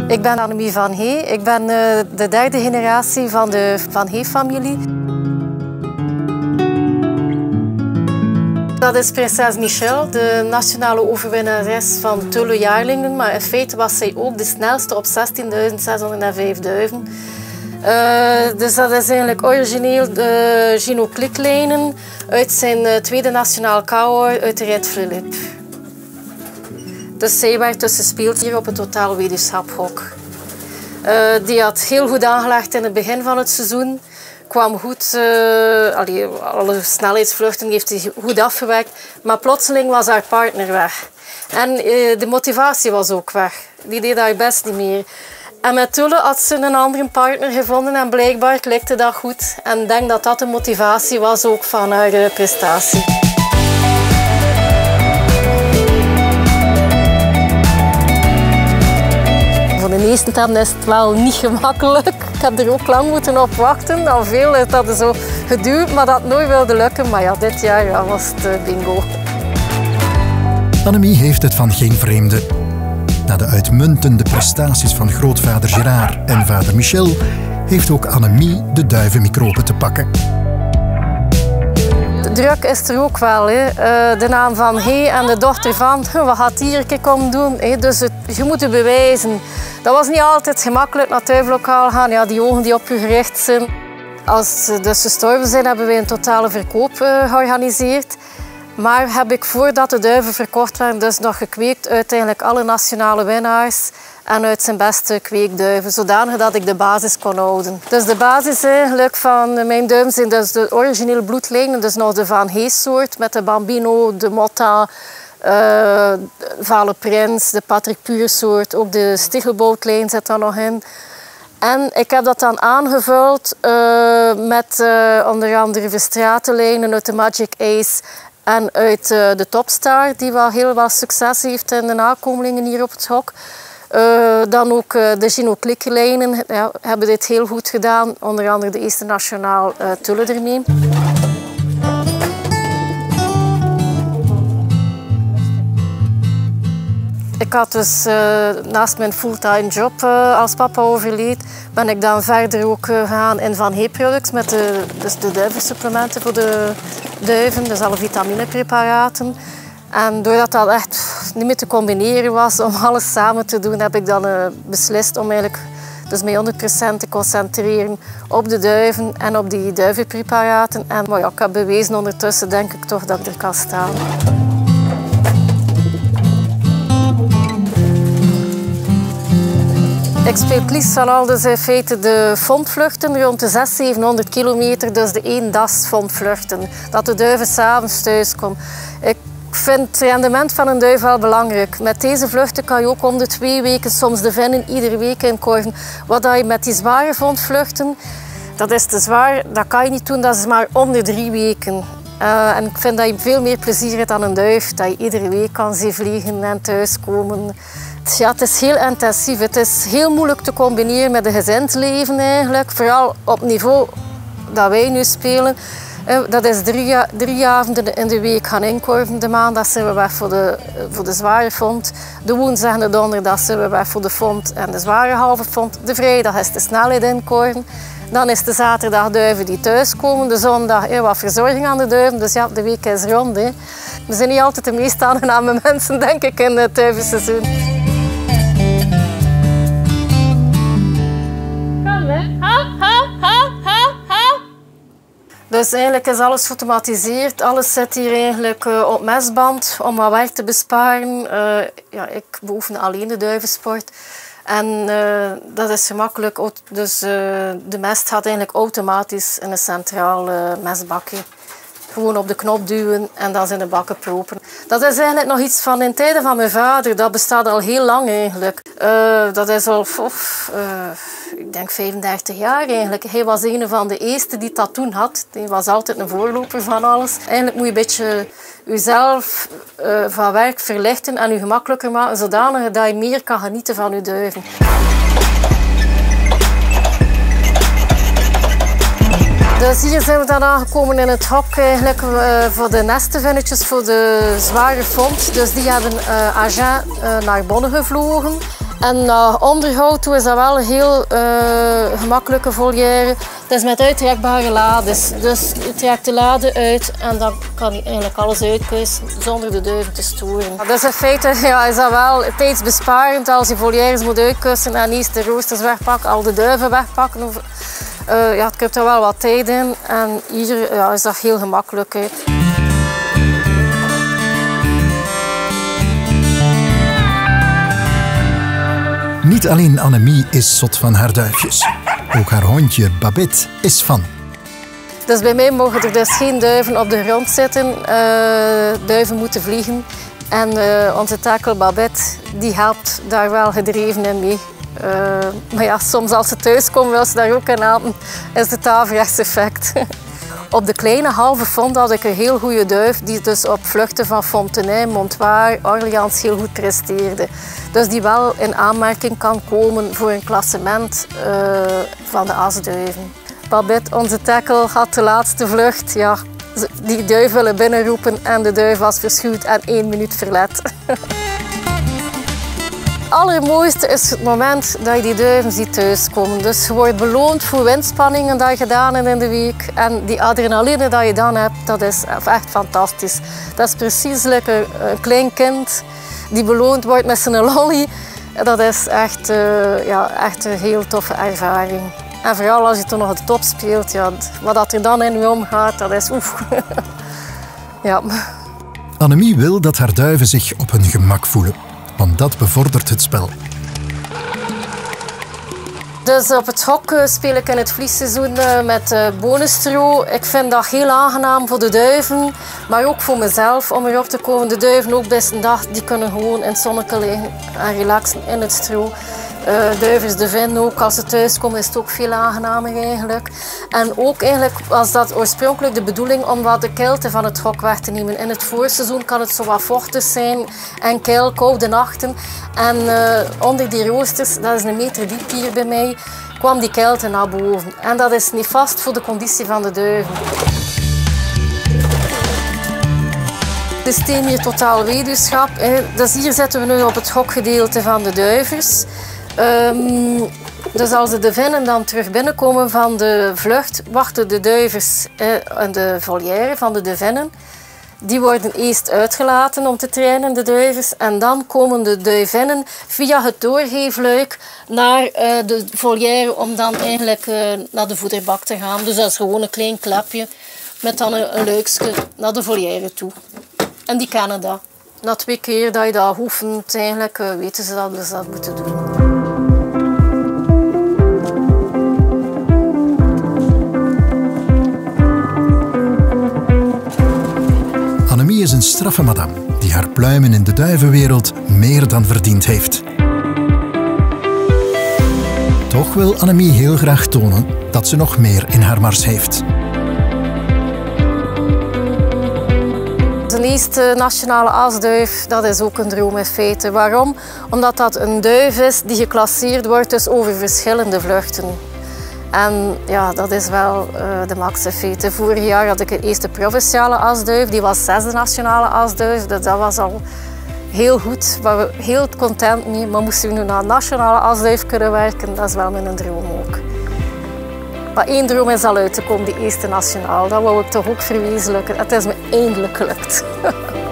Ik ben Annemie van Hee. Ik ben de derde generatie van de Van Hee-familie. Dat is prinses Michel, de nationale overwinnares van Tulle-jaarlingen. Maar in feite was zij ook de snelste op 16.605 duiven. Dus dat is eigenlijk origineel de Gino Kliklijnen uit zijn tweede nationaal kouwer uit de rit Philippe. Dus zij werd dus gespeeld hier op het Totaal Wetenschap-hok. Die had heel goed aangelegd in het begin van het seizoen. Kwam goed, alle snelheidsvluchten heeft hij goed afgewerkt. Maar plotseling was haar partner weg. En de motivatie was ook weg. Die deed haar best niet meer. En met Tulle had ze een andere partner gevonden en blijkbaar klikte dat goed. En ik denk dat dat de motivatie was ook van haar prestatie. Voor de meeste tanden is het wel niet gemakkelijk. Ik heb er ook lang moeten op wachten. Al veel heeft dat zo geduurd, maar dat nooit wilde lukken. Maar ja, dit jaar was het bingo. Annemie heeft het van geen vreemde. Na de uitmuntende prestaties van grootvader Gérard en vader Michel heeft ook Annemie de duivenmicroben te pakken. De druk is er ook wel. Hè. De naam van Hee en de dochter van, wat gaat hier een keer komen doen? Hè. Dus je moet je bewijzen. Dat was niet altijd gemakkelijk naar het duivenlokaal gaan. Ja, die ogen die op je gericht zijn. Als ze dus gestorven zijn, hebben wij een totale verkoop georganiseerd. Maar heb ik voordat de duiven verkocht werden, dus nog gekweekt uiteindelijk alle nationale winnaars en uit zijn beste kweekduiven, zodanig dat ik de basis kon houden. Dus de basis eigenlijk van mijn duiven zijn dus de originele bloedlijnen, dus nog de Van Hee-soort met de Bambino, de Motta, Vale Prins, de Patrick Puur-soort, ook de Stichelbootlijn zit daar nog in. En ik heb dat dan aangevuld met onder andere Verstratenlijnen uit de Magic Ace en uit de Topstar, die wel heel wat succes heeft in de nakomelingen hier op het hok. Dan ook de Gino Kliklijnen hebben dit heel goed gedaan. Onder andere de eerste nationaal Tulle ermee. Ik had dus naast mijn fulltime job als papa overleed, ben ik dan verder ook gegaan in Van Hee products met de duivensupplementen voor de duiven, dus alle vitaminepreparaten. En doordat dat echt niet meer te combineren was om alles samen te doen, heb ik dan beslist om eigenlijk dus mij 100% te concentreren op de duiven en op die duivenpreparaten. En maar ja, ik heb bewezen ondertussen, denk ik toch, dat ik er kan staan. Ik speel het liefst van al dus in feite de fondvluchten rond de 600-700 kilometer, dus de eendagsfondvluchten. Dat de duiven 's avonds thuis komen. Ik vind het rendement van een duif wel belangrijk. Met deze vluchten kan je ook om de 2 weken soms de vinnen iedere week inkorven. Wat je met die zware fondvluchten, dat is te zwaar, dat kan je niet doen, dat is maar om de 3 weken. En ik vind dat je veel meer plezier hebt aan een duif, dat je iedere week kan zien vliegen en thuiskomen. Ja, het is heel intensief. Het is heel moeilijk te combineren met een gezinsleven eigenlijk. Vooral op niveau dat wij nu spelen. Dat is 3 avonden in de week gaan inkorven. De maandag zijn we weg voor de zware fond. De woensdag en de donderdag zijn we weg voor de fond en de zware halve fond. De vrijdag is de snelheid inkorven. Dan is de zaterdag duiven die thuiskomen. De zondag wat verzorging aan de duiven. Dus ja, de week is rond. Hè. We zijn niet altijd de meest aangename mensen, denk ik, in het duivenseizoen. Dus eigenlijk is alles geautomatiseerd. Alles zit hier eigenlijk op mesband om wat werk te besparen. Ik beoefen alleen de duivensport. En dat is gemakkelijk. Dus de mest gaat eigenlijk automatisch in een centraal mestbakje. Gewoon op de knop duwen en dan zijn de bakken proper. Dat is eigenlijk nog iets van in tijden van mijn vader. Dat bestaat al heel lang eigenlijk. Dat is al, ik denk 35 jaar eigenlijk. Hij was een van de eerste die dat toen had. Hij was altijd een voorloper van alles. Eigenlijk moet je een beetje jezelf van werk verlichten en je gemakkelijker maken, zodanig dat je meer kan genieten van je duiven. Dus hier zijn we dan aangekomen in het hok eigenlijk voor de nestenvinnetjes voor de zware fond. Dus die hebben Agen naar Bonn gevlogen. En onderhoud toe is dat wel een heel gemakkelijke volière. Het is met uittrekbare lades. Dus je trekt de lade uit en dan kan je eigenlijk alles uitkuisen zonder de duiven te storen. Dus in feite is dat wel tijdsbesparend als je volières moet uitkussen en eerst de roosters wegpakken, al de duiven wegpakken. Het kruipt er wel wat tijd in en hier is dat heel gemakkelijk. Niet alleen Annemie is zot van haar duifjes. Ook haar hondje Babette is fan. Dus bij mij mogen er dus geen duiven op de grond zitten. Duiven moeten vliegen. En onze takel Babette die helpt daar wel gedreven in mee. Maar ja, soms als ze thuis komen wil ze daar ook in helpen. Is het averechts effect. Op de kleine halve fond had ik een heel goede duif die dus op vluchten van Fontenay, Montoire, Orleans heel goed presteerde. Dus die wel in aanmerking kan komen voor een klassement van de asduiven. Babette, onze tackle, had de laatste vlucht. Ja, die duif willen binnenroepen en de duif was verschuwd en 1 minuut verlet. Het allermooiste is het moment dat je die duiven ziet thuiskomen. Dus je wordt beloond voor windspanningen die je gedaan hebt in de week. En die adrenaline die je dan hebt, dat is echt fantastisch. Dat is precies lekker een klein kind die beloond wordt met zijn lolly. Dat is echt, echt een heel toffe ervaring. En vooral als je toen nog de top speelt, ja, wat er dan in je omgaat, dat is oef. Ja. Annemie wil dat haar duiven zich op hun gemak voelen. Want dat bevordert het spel. Dus op het hok speel ik in het vliesseizoen met bonenstro. Ik vind dat heel aangenaam voor de duiven, maar ook voor mezelf om erop te komen. De duiven ook best een dag, die kunnen gewoon in het zonnetje liggen en relaxen in het stro. Duivens de vin ook, als ze thuiskomen is het ook veel aangenamer eigenlijk. En ook eigenlijk was dat oorspronkelijk de bedoeling om wat de kilte van het hok weg te nemen. In het voorseizoen kan het zo wat vochtig zijn en kil, koude nachten. En onder die roosters, dat is 1 meter diep hier bij mij, kwam die kilte naar boven. En dat is niet vast voor de conditie van de duiven. Het systeem hier totaal weduwschap. Dus hier zitten we nu op het hokgedeelte van de duivers. Dus als de vinnen dan terug binnenkomen van de vlucht, wachten de duivers en de volière van de vinnen. Die worden eerst uitgelaten om te trainen, de duivers. En dan komen de duivinnen via het doorgeefluik naar de volière om dan eigenlijk naar de voederbak te gaan. Dus dat is gewoon een klein klepje met dan een luikje naar de volière toe. En die kennen dat. Na 2 keer dat je dat oefent, eigenlijk weten ze dat ze dat moeten doen. Annemie is een straffe madame die haar pluimen in de duivenwereld meer dan verdiend heeft. Toch wil Annemie heel graag tonen dat ze nog meer in haar mars heeft. De eerste nationale asduif, dat is ook een droom in feite. Waarom? Omdat dat een duif is die geclasseerd wordt dus over verschillende vluchten. En ja, dat is wel de max in feite. Vorig jaar had ik een eerste provinciale asduif, die was 6e nationale asduif. Dus dat was al heel goed, we waren heel content mee. Maar moesten we nu naar een nationale asduif kunnen werken, dat is wel mijn droom ook. Maar 1 droom is al uit te komen, die eerste nationaal. Dat wou ik toch ook verwezenlijken. Het is me eindelijk gelukt.